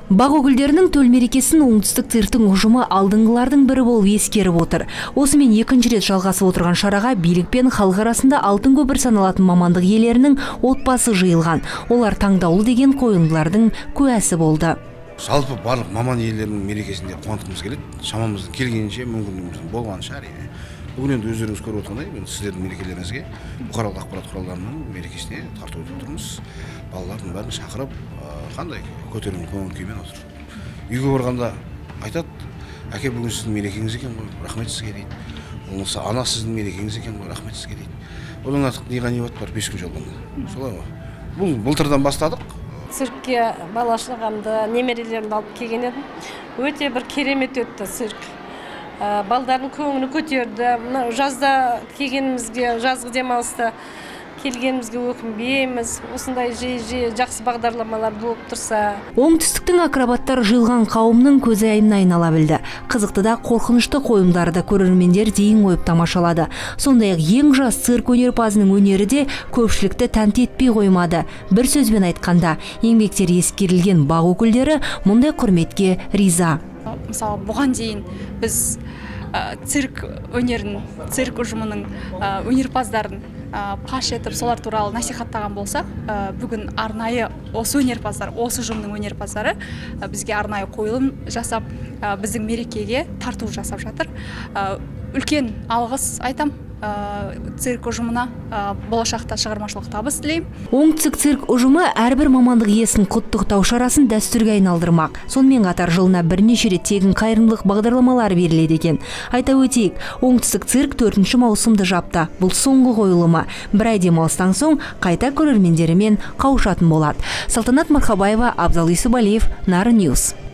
Бақ өкілдерінің төл мерекесін оңтүстік цирктің ұжымы алдыңғылардың бірі болып ескеріп отыр. Осымен екінші рет жалғасып отырған шараға билік пен халық арасында алтын көпір саналатын мамандық иелерінің отбасы жиылған. Олар таңдаулы деген қойылымдардың куәсі болды. Жалпы барлық маман иелерінің мерекесінде қуантқымыз келеді. Шамамыздың келгенінше, мүмкіндігіміздің болғанша әрине. Бүгін енді өздеріңіз көріп отырғандай, сіздердің мерекелеріңізге бұқаралық ақпарат құралдарының мерекесіне тарту етіп отырмыз. Балалардың бәрін шақырып, қандай көтеріңкі көңіл күймен отыр. Үйге барғанда айтады, әке бүгін сіздің мерекеңіз екен ғой, рахмет сізге дейді. Болмаса ана сіздің мерекеңіз екен ғой, рахмет сізге дейді. Одан артық не ғанибат бар 5 күн жолғанда. Солай ма? Бұл былтырдан бастадық. Циркке балашылығымды, немерелерімді алып келген едім. Өте бір керемет өтті цирк. Балдардың көңілі көтерді. Жазда келгенімізге, жазғы демалыста келгенімізге өкінбейміз. Осындай жиі жақсы бағдарламалар болып тұрса. Оңтүстіктің акробаттар жиылған қауымның көзі айнына айнала білді. Қызықты да қорқынышты қойылымдарды көрермендер дейін қойып тамашалады. Сондай-ақ ең жас цирк өнерпазының өнері де көпшілікті тәнті етпей қоймады. Бір сөзбен айтқанда, еңбектері ескерілген бақ өкілдері мұндай құрметке риза. Мысалы, бұған дейін біз цирк өнерін, цирк ұжымының өнерпаздарын паш етіп, солар туралы насихаттаған болсақ, бүгін арнайы осы өнерпаздар, осы ұжымның өнерпаздары бізге арнайы қойылым жасап, біздің мерекеге тарту жасап жатыр. Үлкен алғыс айтам цирк ұжымына, болашақта шығармашылық табыс тілеймін. Оңтүстік цирк ұжымы әрбір мамандық иесін құттықтау шарасын дәстүрге айналдырмақ. Сонымен қатар жылына бірнеше рет тегін қайырымдылық бағдарламалар беріледі екен. Айта өтейік, оңтүстік цирк 4-ші маусымды жапты. Бұл соңғы қойылымы. Бір ай демалыстан соң қайта көрермендерімен қауышатын болады. Салтанат Мархабаева, Абзал Исубалиев, Нары Ньюс.